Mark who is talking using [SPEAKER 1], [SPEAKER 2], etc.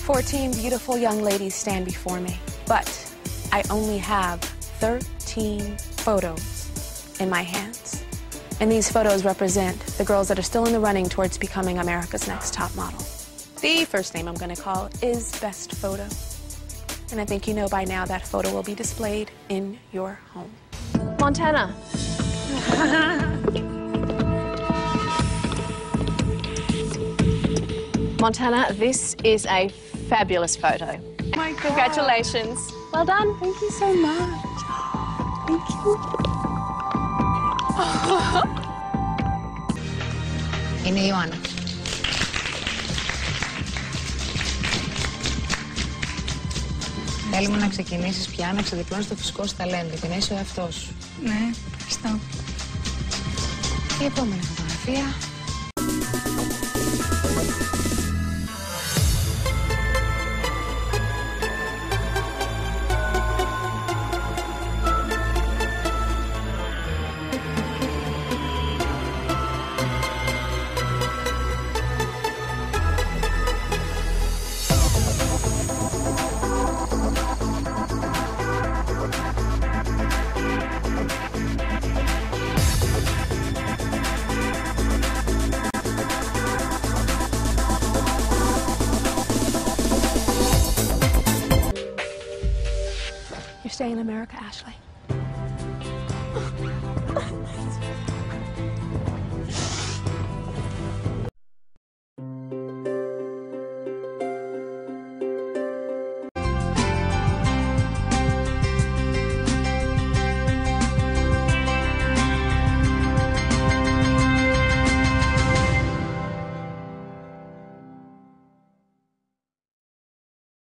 [SPEAKER 1] 14 beautiful young ladies stand before me, but I only have 13 photos in my hands. And these photos represent the girls that are still in the running towards becoming America's next top model. The first name I'm going to call is Best Photo. And I think you know by now that photo will be displayed in your home.
[SPEAKER 2] Montana. Montana, this is a fabulous photo.
[SPEAKER 1] Oh my God.
[SPEAKER 2] Congratulations. Well done.
[SPEAKER 1] Thank you so much. Thank you.
[SPEAKER 3] Είναι η Ιωάννα. Θέλουμε να ξεκινήσεις πια να ξεδιπλώνεις το φυσικό σου ταλέντο και να είσαι ο εαυτός σου.
[SPEAKER 4] Ναι, ευχαριστώ.
[SPEAKER 3] Η επόμενη φωτογραφία.
[SPEAKER 1] Stay in America, Ashley.